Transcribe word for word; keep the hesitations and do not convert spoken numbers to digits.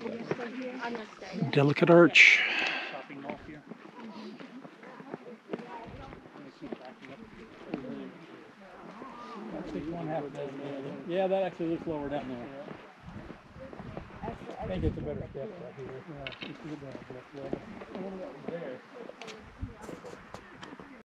Delicate arch. Shopping mall here. One half yeah, that actually looks lower down there. I think it's a better step right here. Yeah, it's a good there.